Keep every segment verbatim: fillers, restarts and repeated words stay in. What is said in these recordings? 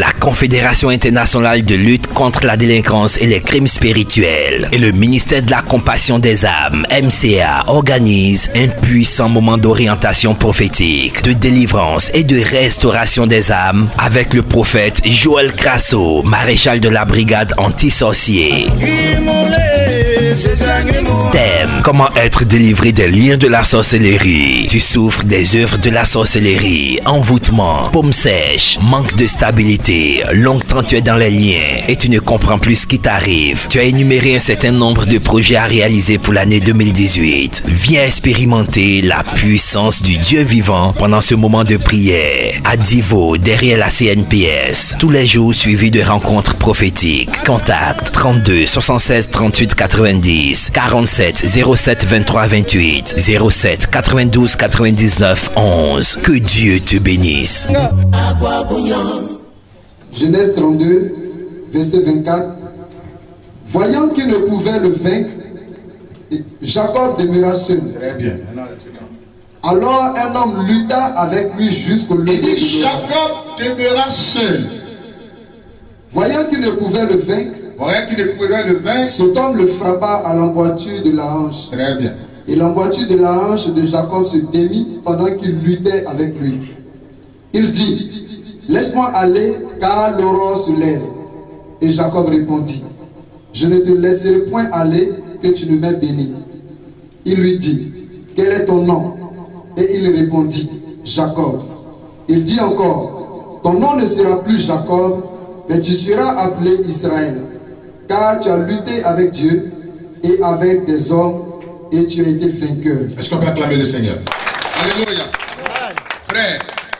la Confédération internationale de lutte contre la délinquance et les crimes spirituels et le ministère de la compassion des âmes, M C A, organise un puissant moment d'orientation prophétique, de délivrance et de restauration des âmes avec le prophète Joël Crasso, maréchal de la brigade anti-sorcier. Thème: comment être délivré des liens de la sorcellerie. Tu souffres des œuvres de la sorcellerie, envoûtement, paume sèche, manque de stabilité, longtemps tu es dans les liens et tu ne comprends plus ce qui t'arrive. Tu as énuméré un certain nombre de projets à réaliser pour l'année deux mille dix-huit. Viens expérimenter la puissance du Dieu vivant pendant ce moment de prière à Divo, derrière la C N P S. Tous les jours suivis de rencontres prophétiques. Contact trente-deux soixante-seize trente-huit quatre-vingt-dix, quarante-sept zéro sept vingt-trois vingt-huit, zéro sept quatre-vingt-douze quatre-vingt-dix-neuf onze. Que Dieu te bénisse. Genèse trente-deux, verset vingt-quatre. Voyant qu'il ne pouvait le vaincre, Jacob demeura seul. Très bien. Alors un homme lutta avec lui jusqu'au lever de l'aurore. Jacob demeura seul. Voyant qu'il ne pouvait le vaincre, Voyant qu'il ne pouvait le vaincre, cet homme le frappa à l'emboîture de la hanche. Très bien. Et l'emboîture de la hanche de Jacob se démit pendant qu'il luttait avec lui. Il dit: laisse-moi aller, car l'aurore se lève. Et Jacob répondit: je ne te laisserai point aller, que tu ne m'aies béni. Il lui dit: quel est ton nom? Et il répondit: Jacob. Il dit encore: ton nom ne sera plus Jacob, mais tu seras appelé Israël, car tu as lutté avec Dieu et avec des hommes, et tu as été vainqueur. Est-ce qu'on peut acclamer le Seigneur? Alléluia. Frère,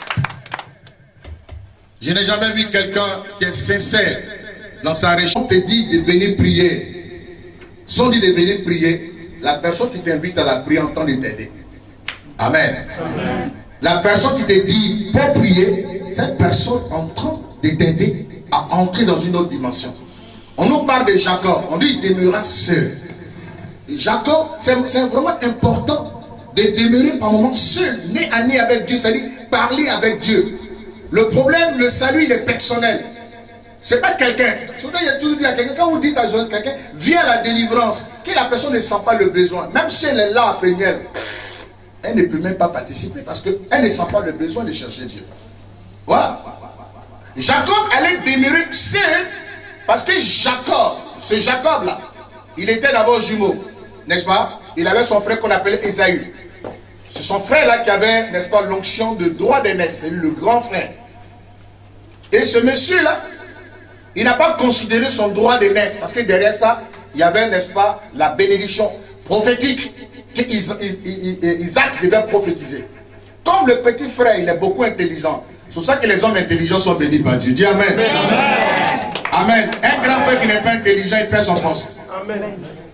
je n'ai jamais vu quelqu'un qui est sincère dans sa région. On te dit de venir prier. Si on dit de venir prier, la personne qui t'invite à la prière entend de t'aider. Amen. Amen. La personne qui te dit pour prier, cette personne entend de t'aider à entrer dans une autre dimension. On nous parle de Jacob, on dit il demeura seul. Et Jacob, c'est vraiment important de demeurer par moments seul, nez à nez avec Dieu, c'est-à-dire parler avec Dieu. Le problème, le salut, il est personnel. C'est pas quelqu'un. C'est pour ça qu'il y a toujours dit à quelqu'un, quand vous dites à quelqu'un, viens à la délivrance, que la personne ne sent pas le besoin, même si elle est là à Péniel, elle ne peut même pas participer parce qu'elle ne sent pas le besoin de chercher Dieu. Voilà. Jacob allait demeurer seul parce que Jacob, ce Jacob-là, il était d'abord jumeau, n'est-ce pas? Il avait son frère qu'on appelait Ésaü. C'est son frère-là qui avait, n'est-ce pas, l'onction de droit d'aînesse, c'est le grand frère. Et ce monsieur-là, il n'a pas considéré son droit d'aînesse parce que derrière ça, il y avait, n'est-ce pas, la bénédiction prophétique qu'Isaac devait prophétiser. Comme le petit frère, il est beaucoup intelligent. C'est pour ça que les hommes intelligents sont bénis par Dieu. Dis Amen. Amen. Amen. Un grand frère qui n'est pas intelligent, il perd son poste. Amen.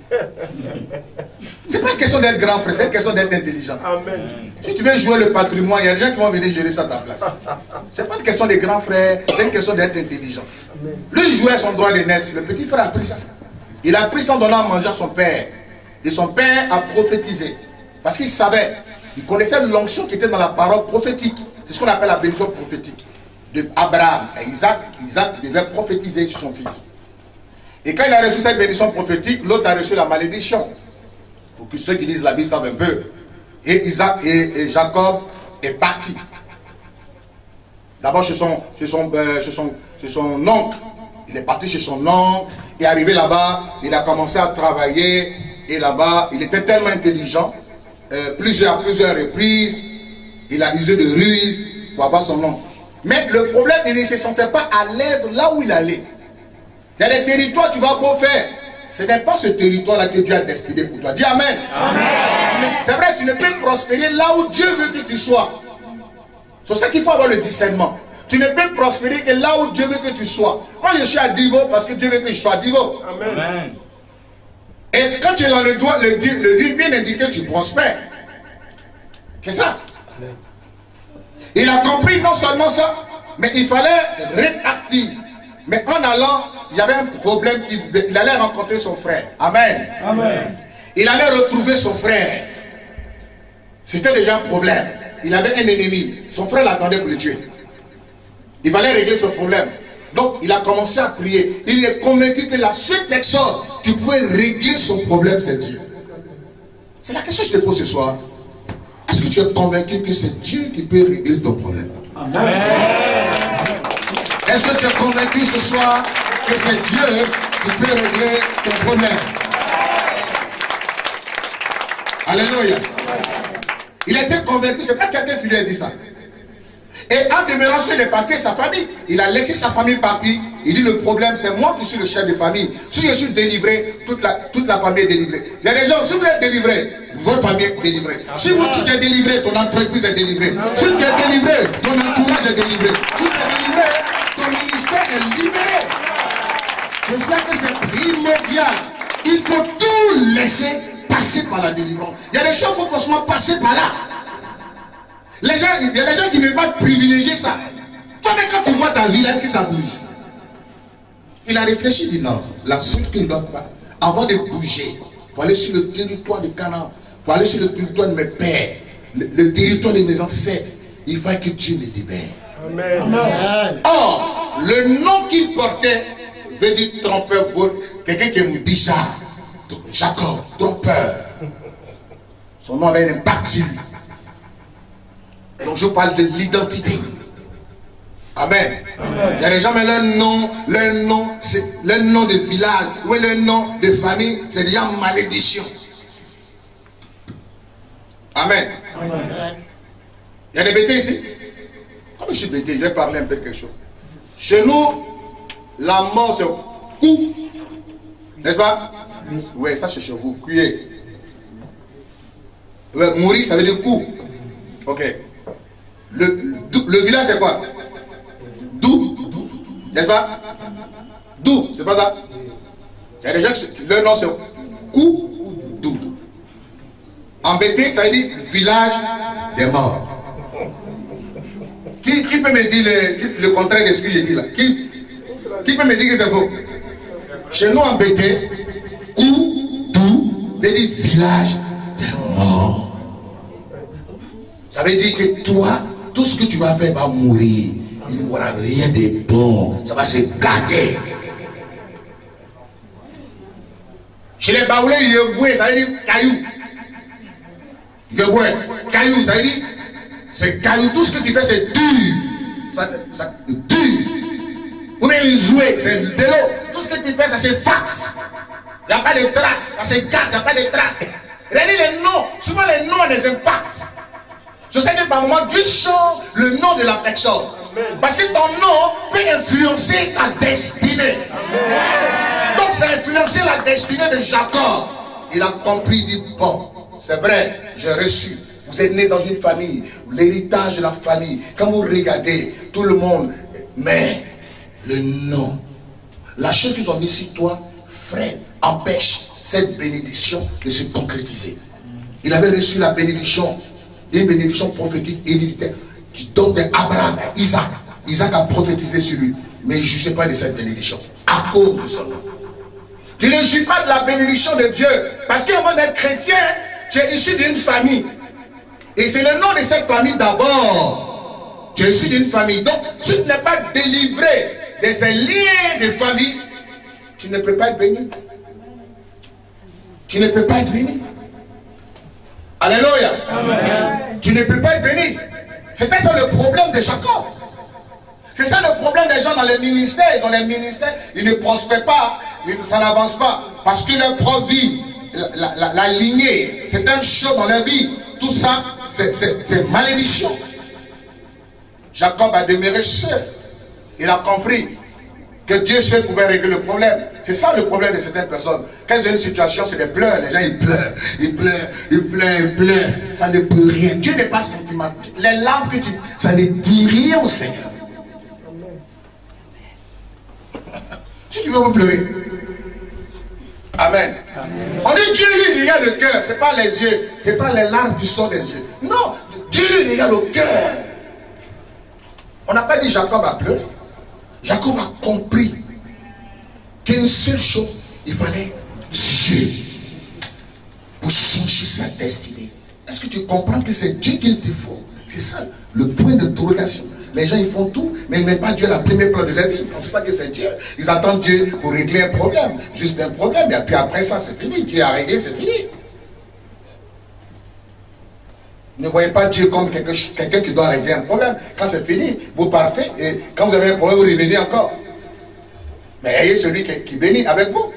C'est pas une question d'être grand frère, c'est une question d'être intelligent. Amen. Si tu veux jouer le patrimoine, il y a des gens qui vont venir gérer ça à ta place. C'est pas une question de grand frère, c'est une question d'être intelligent. Amen. Lui jouait son droit d'aînesse, le petit frère a pris ça. Il a pris ça en donnant à manger à son père. Et son père a prophétisé. Parce qu'il savait, il connaissait l'onction qui était dans la parole prophétique. C'est ce qu'on appelle la bénédiction prophétique. De Abraham et Isaac, Isaac devait prophétiser sur son fils. Et quand il a reçu cette bénédiction prophétique, l'autre a reçu la malédiction. Pour que ceux qui lisent la Bible savent un peu. Et Isaac et, et Jacob est parti. D'abord chez son, chez, son, euh, chez, son, chez son oncle. Il est parti chez son oncle. Et arrivé là-bas, il a commencé à travailler. Et là-bas, il était tellement intelligent. Euh, plusieurs, plusieurs reprises, il a usé de ruse pour avoir son nom. Mais le problème, il ne se sentait pas à l'aise là où il allait. Il y a des territoires, tu vas beau faire. Ce n'est pas ce territoire-là que Dieu a destiné pour toi. Dis Amen. Amen. C'est vrai, tu ne peux prospérer là où Dieu veut que tu sois. C'est ça qu'il faut avoir le discernement. Tu ne peux prospérer que là où Dieu veut que tu sois. Moi, je suis à Divo parce que Dieu veut que je sois à Divo. Amen. Amen. Et quand tu es dans le doigt, le, le livre bien indiqué, tu prospères. C'est ça. Il a compris non seulement ça, mais il fallait répartir. Mais en allant, il y avait un problème, il, il allait rencontrer son frère. Amen. Amen. Il allait retrouver son frère. C'était déjà un problème. Il avait un ennemi. Son frère l'attendait pour le tuer. Il fallait régler ce problème. Donc il a commencé à prier. Il est convaincu que la seule personne qui pouvait régler son problème, c'est Dieu. C'est la question que je te pose ce soir. Est-ce que tu es convaincu que c'est Dieu qui peut régler ton problème? Amen. Est-ce que tu es convaincu ce soir que c'est Dieu qui peut régler ton problème? Alléluia. Il était convaincu, c'est pas quelqu'un qui lui a dit ça. Et en demeurant sur les parquets, sa famille, il a laissé sa famille partir. Il dit le problème, c'est moi qui suis le chef de famille. Si je suis délivré, toute la, toute la famille est délivrée. Il y a des gens, si vous êtes délivré, votre famille est délivrée. Si vous tu es délivré, ton entreprise est délivrée. Si tu es délivré, ton entourage est délivré. Si tu es délivré, ton ministère est libéré. Je sais que c'est primordial. Il faut tout laisser passer par la délivrance. Il y a des choses qu'il faut forcément passer par là. Les gens, il y a des gens qui ne veulent pas privilégier ça. Toi, mais quand tu vois ta vie, est-ce que ça bouge? Il a réfléchi, il dit non, la seule chose qu'il doit pas, avant de bouger, pour aller sur le territoire de Canaan, pour aller sur le territoire de mes pères, le, le territoire de mes ancêtres, il faut que Dieu me libère. Amen. Amen. Or, le nom qu'il portait veut dire trompeur, quelqu'un qui est bizarre. Jacob, trompeur. Son nom avait un impact sur lui. Donc je parle de l'identité. Amen. Amen. Il y a des gens, mais leur nom, leur nom, c'est leur nom de village, ou leur nom de famille, c'est déjà malédiction. Amen. Amen. Il y a des bêtés ici. Comme je suis bêté, je vais parler un peu de quelque chose. Chez nous, la mort c'est coup. N'est-ce pas? Oui, ça c'est chez vous. Cuyer. Ouais, mourir, ça veut dire coup. Ok. Le, le village c'est quoi? D'où? N'est-ce pas? D'où? C'est pas ça? Il y a des gens qui leur nom c'est coup d'où. Embêté, ça veut dire village des morts. Qui, qui peut me dire le, le contraire de ce que j'ai dit là? Qui, qui peut me dire que c'est faux? Chez nous, embêté, coup d'où veut dire village des morts. Ça veut dire que toi, tout ce que tu vas faire va mourir. Il n'y aura rien de bon. Ça va se gâter. Chez les baoulés, il y a boué, ça veut dire caillou. Il y a boué, caillou, ça veut dire c'est caillou. Tout ce que tu fais, c'est dur. Ça, ça, dur. Ou bien jouer, c'est de l'eau. Tout ce que tu fais, ça c'est fax. Il n'y a pas de traces. Ça se gâte, il n'y a pas de traces. Regardez les noms. Souvent les noms ont des impacts. Je sais que par moment, Dieu change le nom de la personne. Parce que ton nom peut influencer ta destinée. Amen. Donc ça a influencé la destinée de Jacob. Il a compris, il dit, bon, c'est vrai, j'ai reçu. Vous êtes né dans une famille, l'héritage de la famille. Quand vous regardez, tout le monde, mais le nom, la chose qu'ils ont mis sur toi, freine, empêche cette bénédiction de se concrétiser. Il avait reçu la bénédiction, une bénédiction prophétique héréditaire qui donne d'Abraham à Isaac. Isaac a prophétisé sur lui, mais je ne sais pas de cette bénédiction à cause de son nom. Tu ne jouis pas de la bénédiction de Dieu parce qu'avant d'être chrétien, tu es issu d'une famille. Et c'est le nom de cette famille d'abord. Tu es issu d'une famille. Donc, si tu n'es pas délivré de ces liens de famille, tu ne peux pas être béni. Tu ne peux pas être béni. Alléluia. Amen. Tu ne peux pas être béni. C'était ça le problème de Jacob. C'est ça le problème des gens dans les ministères. Dans les ministères, ils ne prospèrent pas, ça n'avance pas. Parce que leur propre vie, la, la, la, la lignée, c'est un show dans leur vie. Tout ça, c'est malédiction. Jacob a demeuré seul. Il a compris que Dieu seul pouvait régler le problème. C'est ça le problème de certaines personnes. Quand ils ont une situation, c'est des pleurs. Les gens, ils pleurent, ils pleurent, ils pleurent, ils pleurent. Ça ne peut rien. Dieu n'est pas sentimental. Les larmes que tu... ça ne dit rien au Seigneur. Si tu veux vous pleurer. Amen. Amen. On dit Dieu lui regarde le cœur. Ce n'est pas les yeux. Ce n'est pas les larmes qui sortent des yeux. Non. Dieu lui regarde le cœur. On n'a pas dit Jacob a pleuré. Jacob a compris qu'une seule chose, il fallait Dieu pour changer sa destinée. Est-ce que tu comprends que c'est Dieu qu'il te faut? C'est ça le point d'interrogation. Les gens, ils font tout, mais ils ne mettent pas Dieu à la première place de leur vie. Ils ne pensent pas que c'est Dieu. Ils attendent Dieu pour régler un problème. Juste un problème. Et puis après ça, c'est fini. Dieu a réglé, c'est fini. Ne voyez pas Dieu comme quelqu'un quelqu'un qui doit régler un problème. Quand c'est fini, vous partez. Et quand vous avez un problème, vous revenez encore. Mais ayez celui qui, qui bénit avec vous.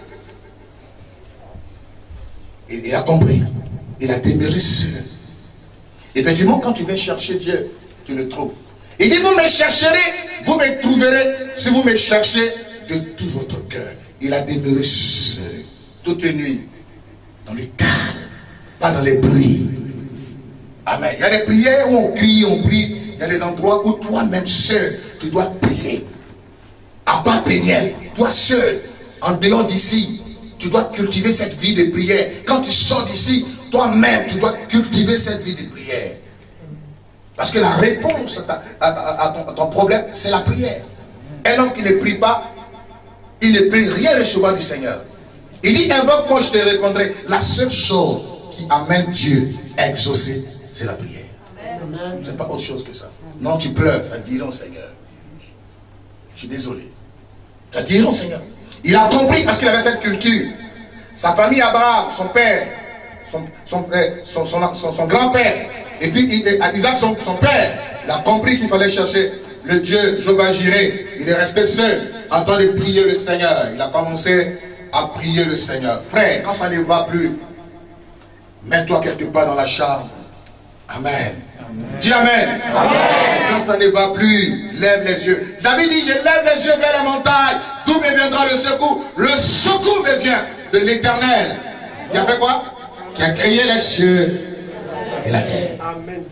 Et, il a compris. Il a demeuré seul. Effectivement, quand tu viens chercher Dieu, tu le trouves. Il dit, vous me chercherez, vous me trouverez, si vous me cherchez de tout votre cœur. Il a demeuré seul, toute une nuit, dans le calme, pas dans les bruits. Amen. Il y a des prières où on crie, on prie. Il y a des endroits où toi-même seul, tu dois prier. À bas péniel, toi seul, en dehors d'ici, tu dois cultiver cette vie de prière. Quand tu sors d'ici, toi-même, tu dois cultiver cette vie de prière. Parce que la réponse à, ta, à, à, à, ton, à ton problème, c'est la prière. Un homme qui ne prie pas, il ne peut rien recevoir du Seigneur. Il dit, invoque-moi, je te répondrai. La seule chose qui amène Dieu à exaucer, c'est la prière. C'est pas autre chose que ça. Non, tu pleures, ça dit non, Seigneur. Je suis désolé. Ça dit non, Seigneur. Il a compris parce qu'il avait cette culture. Sa famille, Abraham, son père, son, son, son, son, son, son grand-père, et puis Isaac, son, son père, il a compris qu'il fallait chercher le Dieu Jéhovah Jireh. Il est resté seul en train de prier le Seigneur. Il a commencé à prier le Seigneur. Frère, quand ça ne va plus, mets-toi quelque part dans la chambre. Amen. Amen. Dis Amen. Amen. Quand ça ne va plus, lève les yeux. David dit, je lève les yeux vers la montagne. D'où me viendra le secours? Le secours me vient de l'Éternel. Qui a fait quoi? Qui a créé les cieux et la terre. Amen.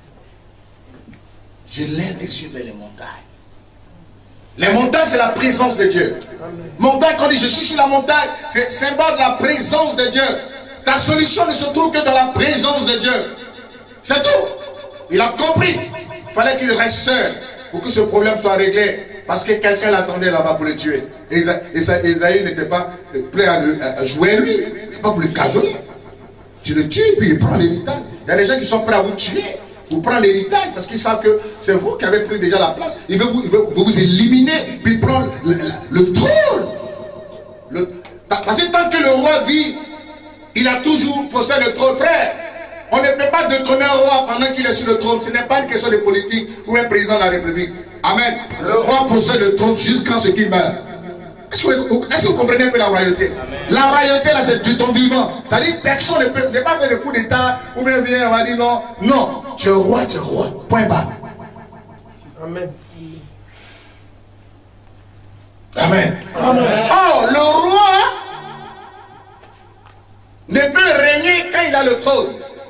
Je lève les yeux vers les montagnes. Les montagnes, c'est la présence de Dieu. Amen. Montagne, quand on dit je suis sur la montagne, c'est symbole de la présence de Dieu. Ta solution ne se trouve que dans la présence de Dieu. C'est tout. Il a compris. Il fallait qu'il reste seul pour que ce problème soit réglé. Parce que quelqu'un l'attendait là-bas pour le tuer. Et Esaïe n'était pas prêt à, le, à jouer lui. C'est pas pour le cajoler. Tu le tues, puis il prend l'héritage. Il y a des gens qui sont prêts à vous tuer. Vous prendre l'héritage parce qu'ils savent que c'est vous qui avez pris déjà la place. Il veut vous, il veut, il veut vous éliminer, puis prendre le, le, le trône. Le, parce que tant que le roi vit, il a toujours possède le trône. Frère, on ne peut pas détrôner un roi pendant qu'il est sur le trône. Ce n'est pas une question de politique ou un président de la République. Amen. Le roi possède le trône jusqu'à ce qu'il meure. Est-ce que, est-ce que vous comprenez un peu la royauté? Amen. La royauté, là, c'est du ton vivant. C'est-à-dire que personne ne peut, ne pas faire le coup d'état, ou bien vient, on va dire non. Non, tu es roi, tu es roi. Point barre. Amen. Amen. Amen. Oh, le roi ne peut régner quand il a le trône.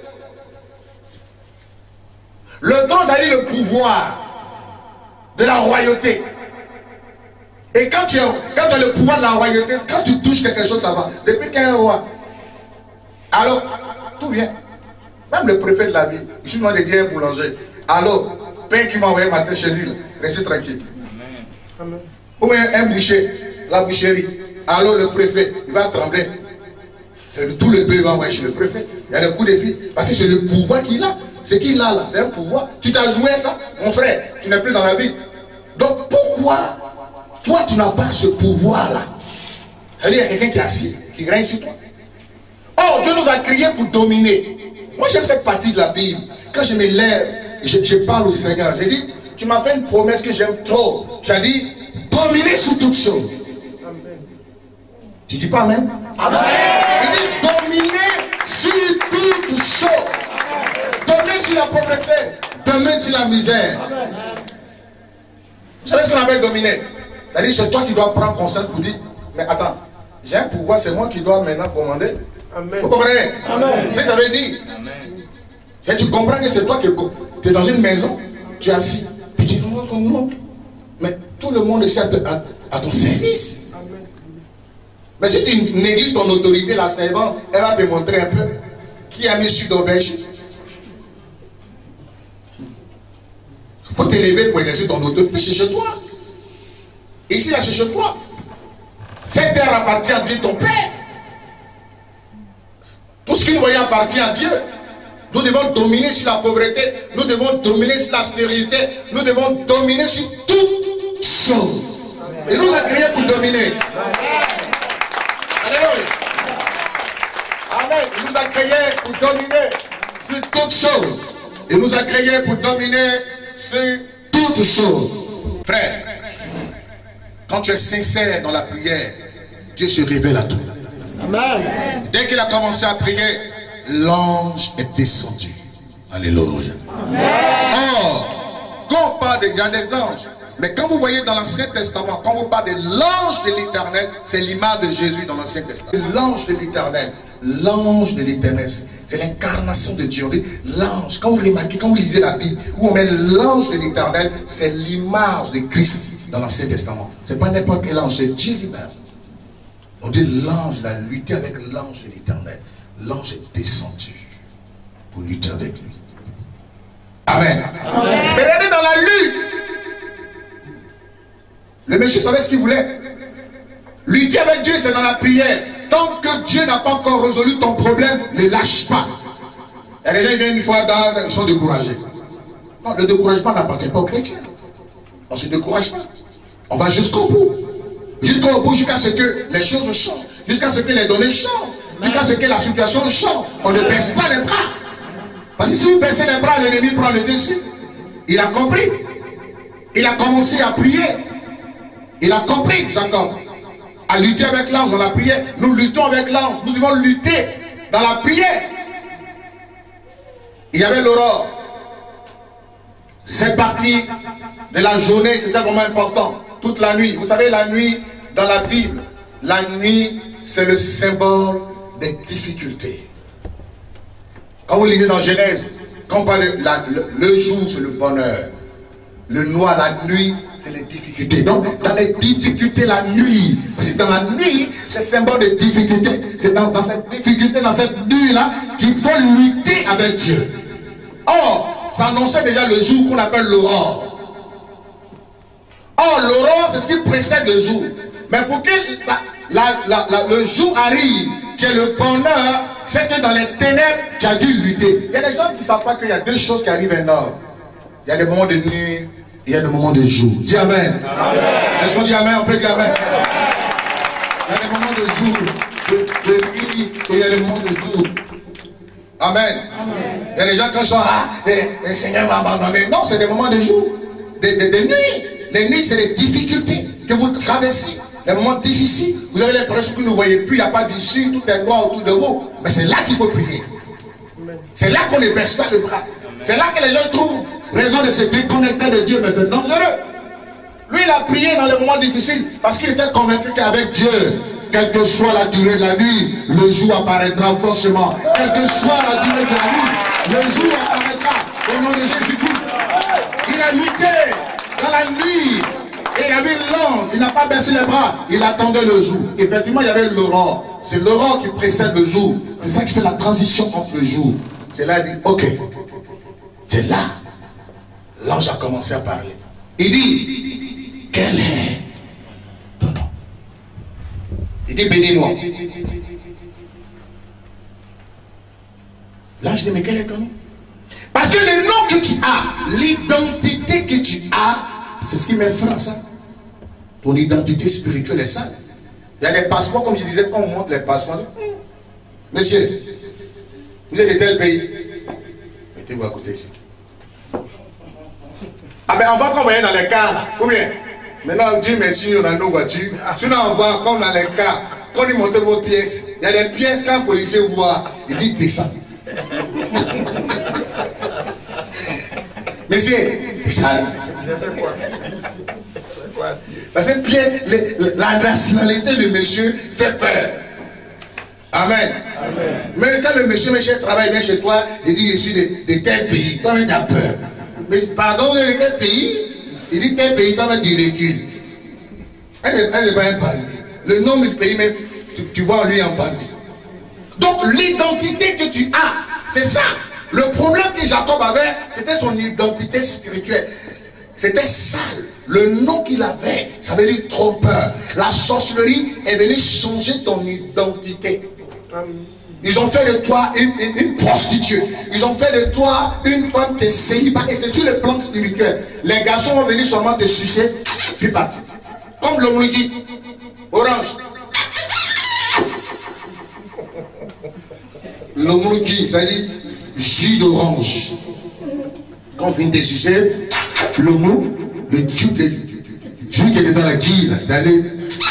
Le trône, ça dit le pouvoir de la royauté. Et quand tu, as, quand tu as le pouvoir de la royauté, quand tu touches quelque chose, ça va. Depuis qu'il y a un roi, alors, tout vient. Même le préfet de la ville, je suis demandé de dire un boulanger. Alors, pain qui m'a envoyé matin chez lui, là, restez tranquille. Amen. Ou bien un boucher, la boucherie. Alors le préfet, il va trembler. C'est tout le pays va envoyer chez le préfet. Il y a le coup de fil. Parce que c'est le pouvoir qu'il a. Ce qu'il a là, c'est un pouvoir. Tu t'as joué ça, mon frère, tu n'es plus dans la vie. Donc pourquoi toi, tu n'as pas ce pouvoir-là? C'est-à-dire, il y a quelqu'un qui est assis, qui règne sur toi. Oh, Dieu nous a créés pour dominer. Moi, j'ai fait partie de la Bible. Quand je me lève, je, je parle au Seigneur. J'ai dit, tu m'as fait une promesse que j'aime trop. Tu as dit, dominer sur toutes choses. Amen. Tu dis pas Amen? Amen. Il dit, dominer sur toutes choses. Dominer sur la pauvreté. Dominer sur la misère. Amen. Vous savez ce qu'on appelle dominer? C'est-à-dire, c'est toi qui dois prendre conscience pour dire, mais attends, j'ai un pouvoir, c'est moi qui dois maintenant commander. Amen. Vous comprenez? C'est ça veut dire. Amen. Tu comprends que c'est toi qui tu es dans une maison, tu es assis, puis tu dis non, non, non. Mais tout le monde est à, à, à ton service. Amen. Mais si tu négliges ton autorité, la servante, elle va te montrer un peu qui a mis sur d'auberge. Il faut t'élever pour exercer ton autorité, c'est chez toi. Et ici, là, c'est chez toi. Cette terre appartient à Dieu, ton Père. Tout ce qui nous voyait appartient à Dieu. Nous devons dominer sur la pauvreté. Nous devons dominer sur la stérilité. Nous devons dominer sur toutes choses. Et nous a créé pour dominer. Alléluia. Amen. Il nous a créé pour dominer sur toutes choses. Il nous a créé pour dominer sur toutes choses. Frère, quand tu es sincère dans la prière, Dieu se révèle à toi. Amen. Dès qu'il a commencé à prier, l'ange est descendu. Alléluia. Or, quand on parle de, il y a des anges. Mais quand vous voyez dans l'Ancien Testament, quand vous parlez de l'ange de l'Éternel, c'est l'image de Jésus dans l'Ancien Testament. L'ange de l'Éternel, l'ange de l'Éternel, c'est l'incarnation de Dieu. On dit l'ange. Quand vous remarquez, quand vous lisez la Bible, où on met l'ange de l'Éternel, c'est l'image de Christ dans l'Ancien Testament. C'est pas n'importe quel ange, c'est Dieu lui-même. On dit l'ange, il a lutté avec l'ange de l'Éternel. L'ange est descendu pour lutter avec lui. Amen. Amen. Mais regardez dans la lutte. Le monsieur savait ce qu'il voulait. Lutter avec Dieu, c'est dans la prière. Tant que Dieu n'a pas encore résolu ton problème, ne lâche pas. Et les gens viennent une fois dans, ils sont découragés. Non, le découragement n'appartient pas aux chrétiens. On ne se décourage pas. On va jusqu'au bout. Jusqu'au bout, jusqu'à ce que les choses changent. Jusqu'à ce que les données changent. Jusqu'à ce que la situation change. On ne baisse pas les bras. Parce que si vous baissez les bras, l'ennemi prend le dessus. Il a compris. Il a commencé à prier. Il a compris, Jacob, à lutter avec l'ange dans la prière. Nous luttons avec l'ange. Nous devons lutter dans la prière. Il y avait l'aurore. Cette partie de la journée, c'était vraiment important. Toute la nuit. Vous savez, la nuit, dans la Bible, la nuit, c'est le symbole des difficultés. Quand vous lisez dans Genèse, quand on parle de la, le, le jour, c'est le bonheur. Le noir, la nuit, c'est les difficultés. Donc, dans les difficultés, la nuit, parce que dans la nuit, c'est symbole de difficulté. C'est dans, dans cette difficulté, dans cette nuit-là, qu'il faut lutter avec Dieu. Or, ça annonçait déjà le jour qu'on appelle l'aurore. Or, l'aurore, c'est ce qui précède le jour. Mais pour que la, la, la, la, le jour arrive, qui est le bonheur, c'est que dans les ténèbres, tu as dû lutter. Il y a des gens qui ne savent pas qu'il y a deux choses qui arrivent en or. Il y a des moments de nuit, il y a des moments de jour. Dis Amen. Amen. Est-ce qu'on dit Amen? On peut dire Amen. Il y a des moments de jour, de, de nuit, et il y a des moments de jour. Amen. Amen. Il y a des gens quand ils sont, ah, le Seigneur m'a abandonné. Non, c'est des moments de jour, de, de, de nuit. Les nuits, c'est les difficultés que vous traversez. Les moments difficiles. Vous avez l'impression que vous ne voyez plus, il n'y a pas d'issue, tout est noir autour de vous. Mais c'est là qu'il faut prier. C'est là qu'on ne baisse pas le bras. C'est là que les gens trouvent raison de se déconnecter de Dieu, mais c'est dangereux. Lui, il a prié dans les moments difficiles parce qu'il était convaincu qu'avec Dieu, quelle que soit la durée de la nuit, le jour apparaîtra forcément. Quelle que soit la durée de la nuit, le jour apparaîtra au nom de Jésus-Christ. Il a lutté dans la nuit et il a vu l'ange. Il n'a pas baissé les bras, il attendait le jour. Effectivement, il y avait l'aurore. C'est l'aurore qui précède le jour. C'est ça qui fait la transition entre le jour. C'est là, il dit, ok. C'est là, l'ange a commencé à parler. Il dit, quel est ton nom? Il dit, bénis-moi. L'ange dit, mais quel est ton nom? Parce que le nom que tu as, l'identité que tu as, c'est ce qui m'effraie, ça. Ton identité spirituelle est ça. Il y a des passeports, comme je disais, quand on montre les passeports. Monsieur, vous êtes de tel pays? Mettez-vous à côté ici. Ah ben on va comme on est dans les cars, ou bien maintenant on dit merci, on a nos voitures. Sinon on voit comme dans les cars, quand ils montent vos pièces, il y a des pièces quand un policier voit, il dit descends. Monsieur, descends. Parce que la nationalité du monsieur fait peur. Amen. Amen. Mais quand le monsieur, monsieur travaille bien chez toi, il dit je suis de, de tel pays, toi tu as peur. Mais pardon, de quel pays? Il dit tel pays, toi tu recules. Elle n'est pas un bandit. Le nom du pays, mais tu, tu vois lui un bandit. Donc l'identité que tu as, c'est ça. Le problème que Jacob avait, c'était son identité spirituelle. C'était sale. Le nom qu'il avait, ça veut dire trompeur. La sorcellerie est venue changer ton identité. Ils ont fait de toi une, une, une prostituée. Ils ont fait de toi une femme qui est célibataire. Et c'est sur le plan spirituel. Les garçons vont venir seulement te sucer, puis partir. Comme l'homme dit, orange. L'homme dit, ça dit jus d'orange. Quand on finit de sucer, l'homme, le jus qui était dans la guille, d'aller.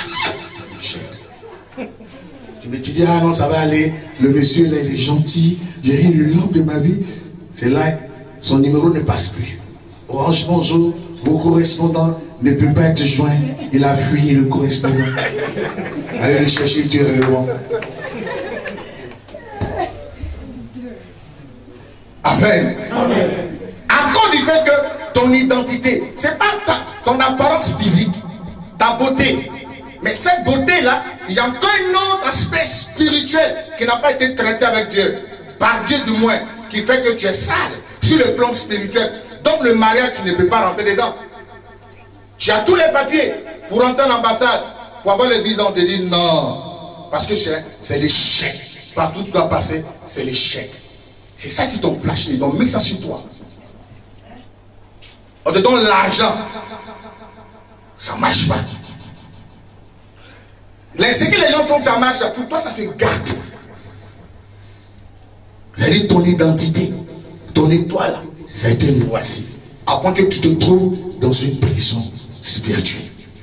Mais tu dis, ah non, ça va aller, le monsieur là, il est gentil, j'ai rien le long de ma vie. C'est là, son numéro ne passe plus. Orange, bonjour, mon correspondant ne peut pas être joint. Il a fui le correspondant. Allez le chercher ultérieurement. Amen. Amen. À cause du fait que ton identité, c'est pas ta, ton apparence physique, ta beauté. Mais cette beauté-là, il y a encore un autre aspect spirituel qui n'a pas été traité avec Dieu. Par Dieu du moins, qui fait que tu es sale sur le plan spirituel. Donc le mariage, tu ne peux pas rentrer dedans. Tu as tous les papiers pour rentrer à l'ambassade. Pour avoir le visa, on te dit non. Parce que c'est l'échec. Partout où tu dois passer, c'est l'échec. C'est ça qui t'ont flashé. Ils ont mis ça sur toi. On te donne l'argent. Ça ne marche pas. Ce que les gens font que ça marche, pour toi ça se gâte. C'est-à-dire ton identité, ton étoile, ça a été noirci. À point que tu te trouves dans une prison spirituelle.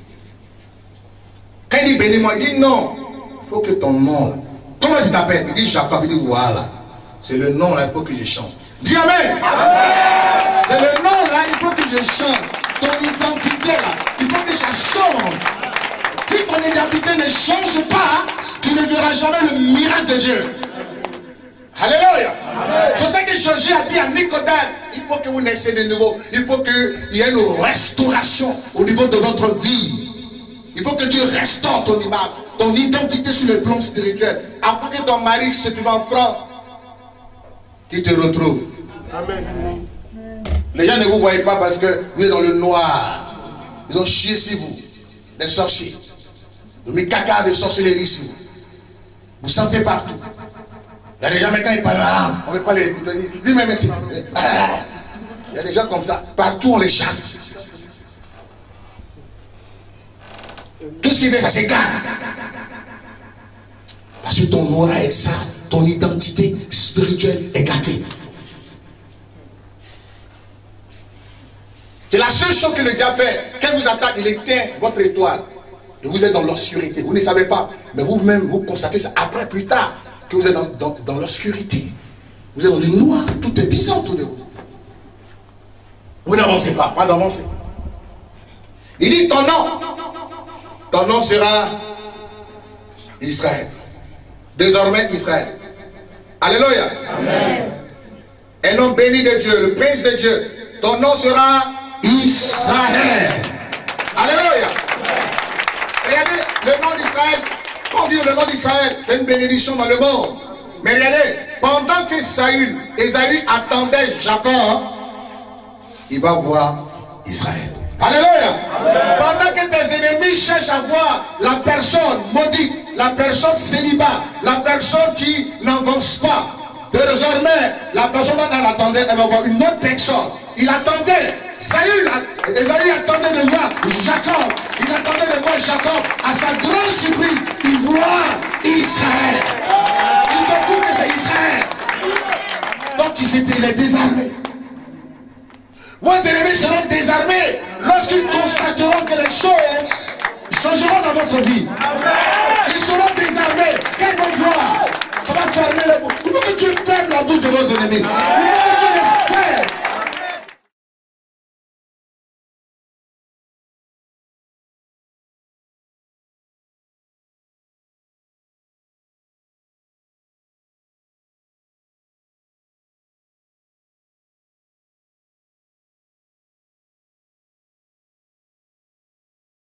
Quand il dit bénis-moi, il dit non, il faut que ton nom, là. Comment tu t'appelles? Il dit Jacob, il dit voilà. C'est le nom là, il faut que je chante. Dis amen. C'est le nom là, il faut que je chante. Ton identité là, il faut que ça change. Si ton identité ne change pas, tu ne verras jamais le miracle de Dieu. Alléluia. C'est ça que Jésus a dit à Nicodème. Il faut que vous naissiez de nouveau. Il faut qu'il y ait une restauration au niveau de votre vie. Il faut que Dieu restaure ton image, ton identité sur le plan spirituel. Après que ton mari qui se trouve en France, qui te retrouve. Amen. Les gens ne vous voient pas parce que vous êtes dans le noir. Ils ont chié sur vous. Les sorciers. Ils ont mis caca de sorcellerie sur vous. Vous sentez partout. Il y a des gens, mais quand ils parlent, ah, on ne veut pas les écouter. Lui-même, il y a des gens comme ça. Partout, on les chasse. Tout ce qu'il fait, ça s'écarte. Parce que ton aura est sale. Ton identité spirituelle est gâtée. C'est la seule chose que le diable fait. Quand vous attaque, il éteint votre étoile. Et vous êtes dans l'obscurité. Vous ne savez pas. Mais vous-même, vous constatez ça après, plus tard, que vous êtes dans, dans, dans l'obscurité. Vous êtes dans le noir. Tout est bizarre autour de vous. Vous n'avancez pas. Pas d'avancer. Il dit ton nom. Ton nom sera Israël. Désormais Israël. Alléluia. Amen. Un nom béni de Dieu, le prince de Dieu. Ton nom sera Israël. Alléluia. Regardez, le nom d'Israël, quand Dieu le nom d'Israël, c'est une bénédiction dans le monde. Mais regardez, pendant que Saül, Ésaü attendait Jacob, il va voir Israël. Alléluia. Amen. Pendant que tes ennemis cherchent à voir la personne maudite, la personne célibat, la personne qui n'avance pas, désormais, la personne dont elle attendait, elle va voir une autre personne. Il attendait, Saül, Ésaü attendait de voir Jacob. Il attendait de voir Jacob. À sa grande surprise, il voit Israël. Il découvre que c'est Israël. Donc il est désarmé. Vos ennemis seront désarmés lorsqu'ils constateront que les choses changeront dans votre vie. Ils seront désarmés. Quel bon voir. Ça va fermer les bouches. Il faut que Dieu ferme la bouche de vos ennemis. Il